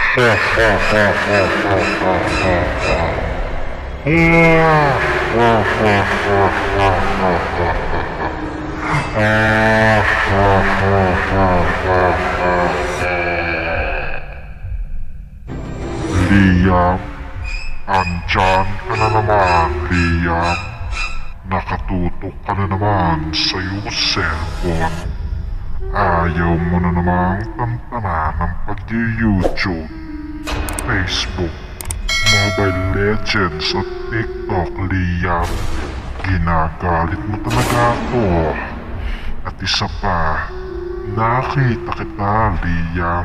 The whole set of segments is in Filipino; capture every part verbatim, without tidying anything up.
Liam, andyan ka na naman, Liam. Nakatutok ka na naman sa iyong cellphone. Ayaw mo na namang tantanan ng pag-YouTube, Facebook, Mobile Legends at TikTok, Liam. Ginagalit mo talaga ako. At isa pa, nakita kita, Liam.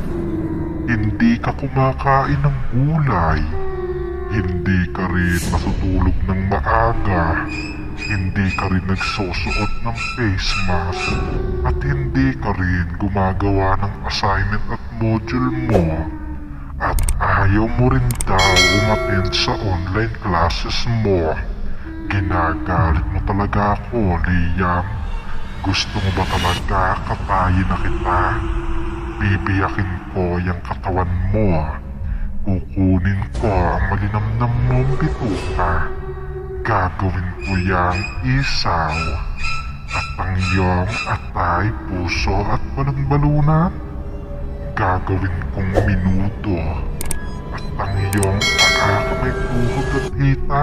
Hindi ka kumakain ng gulay. Hindi ka rin natutulog ng maaga. Hindi ka rin nagsusuot ng face mask. At hindi ka rin gumagawa ng assignment at module mo. At ayaw mo rin daw umattend sa online classes mo. Ginagalit mo talaga ako, Liam. Gusto mo ba talaga katayin na kita? Bibiyakin ko yung katawan mo. Kukunin ko ang malinamnam mong bituka. Gagawin ko yung isaw. At ang iyong atay, puso at balon-balunan. Gagawin kong minuto. At ang iyong paa may tuhod at hita.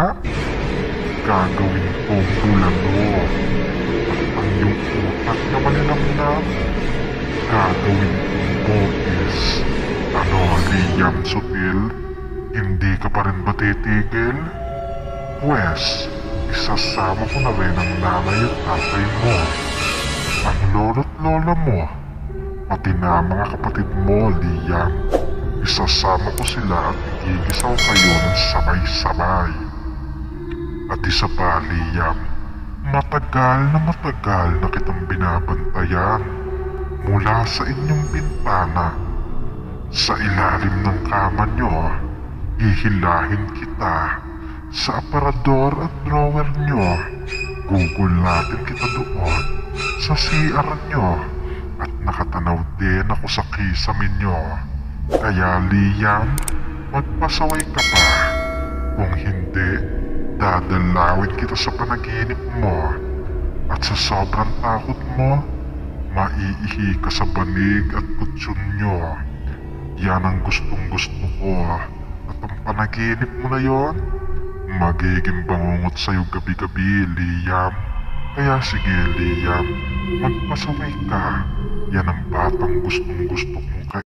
Gagawin kong bulano. At ang iyong utak na malinamnam. Gagawin kong bopis. Ano, Liam Sutil? Hindi ka pa rin ba titigil? Pwes, isasama ko na rin ang nanay at tatay mo, ang lolo't lola mo, pati na mga kapatid mo, Liam. Isasama ko sila at igigisaw kayo ng sabay-sabay. At isa pa, Liam, matagal na matagal na kitang binabantayan mula sa inyong bintana. Sa ilalim ng kama nyo, hihilahin kita. Sa aparador at drawer nyo, gugulatin kita doon sa C R nyo. At nakatanaw din ako sa kisame nyo. Kaya Liam, magpasaway ka pa. Kung hindi, dadalawin kita sa panaginip mo. At sa sobrang takot mo, maiihi ka sa banig at kutsyon nyo. Yan ang gustong gusto ko. At ang panaginip mo na yon, magiging bangungot sa'yo gabi-gabi, Liam. Kaya sige, Liam, magpasaway ka. Yan ang batang gustong gusto kong